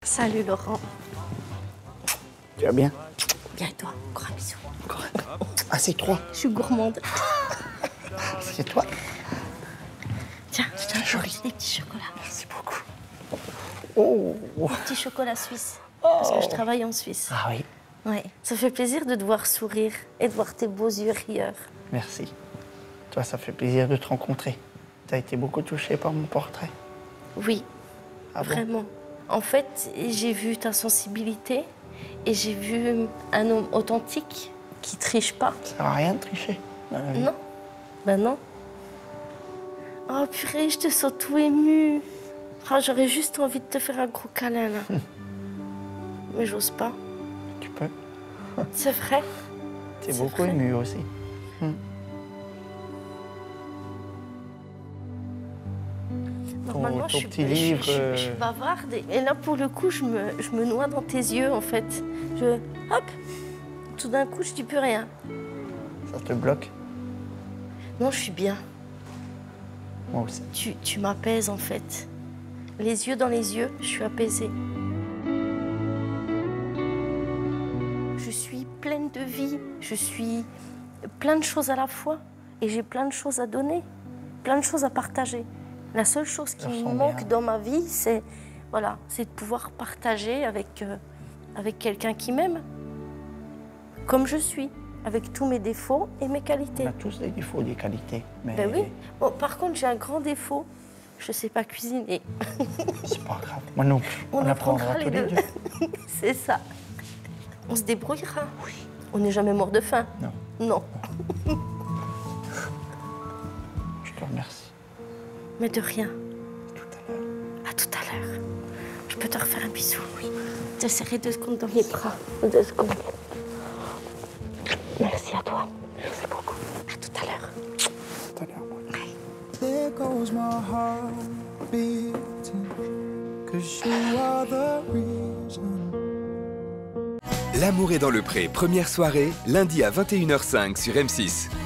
Salut Laurent. Tu vas bien? Bien et toi? Gros bisous. Assieds-toi. Je suis gourmande. Assieds-toi. Tiens, je t'ai apporté des petits chocolats. Merci beaucoup. Oh. Des petits chocolats suisses. Parce que je travaille en Suisse. Ah oui, Ouais. Ça fait plaisir de te voir sourire et de voir tes beaux yeux rieurs. merci. Toi, ça fait plaisir de te rencontrer. Tu as été beaucoup touchée par mon portrait. Oui, Ah bon? vraiment. En fait, j'ai vu ta sensibilité et j'ai vu un homme authentique qui triche pas. Ça sert à rien de tricher. Non? Ben non. Oh purée, je te sens tout ému. Oh, j'aurais juste envie de te faire un gros câlin là. Mais j'ose pas. Tu peux. C'est vrai? T'es C'est beaucoup vrai. émue aussi. Normalement, ton je petit suis, livre, je suis bavarde. Et là, pour le coup, je me noie dans tes yeux, en fait. Hop. Tout d'un coup, je dis plus rien. Ça te bloque? Non, je suis bien. Moi aussi. Tu m'apaises, en fait. Les yeux dans les yeux, je suis apaisée. Je suis pleine de vie. Je suis plein de choses à la fois. Et j'ai plein de choses à donner. Plein de choses à partager. La seule chose qui Je me sens manque bien. dans ma vie, c'est voilà, c'est de pouvoir partager avec quelqu'un qui m'aime, comme je suis, avec tous mes défauts et mes On qualités. a tous des défauts, des qualités. Mais Ben oui. Bon, par contre, j'ai un grand défaut. Je sais pas cuisiner. c'est pas grave. Moi non plus. On apprendra tous les deux. C'est ça. On se débrouillera. Oui. On n'est jamais mort de faim. Non. Non. Je te remercie. Mais de rien. Tout à l'heure. À tout à l'heure. Je peux te refaire un bisou. Oui. J'essaierai 2 secondes dans mes bras. 2 secondes. Merci à toi. Merci beaucoup. À tout à l'heure. Tout à l'heure. There goes my heart beating, 'cause you are the reason. L'amour est dans le pré, première soirée, lundi à 21h05 sur M6.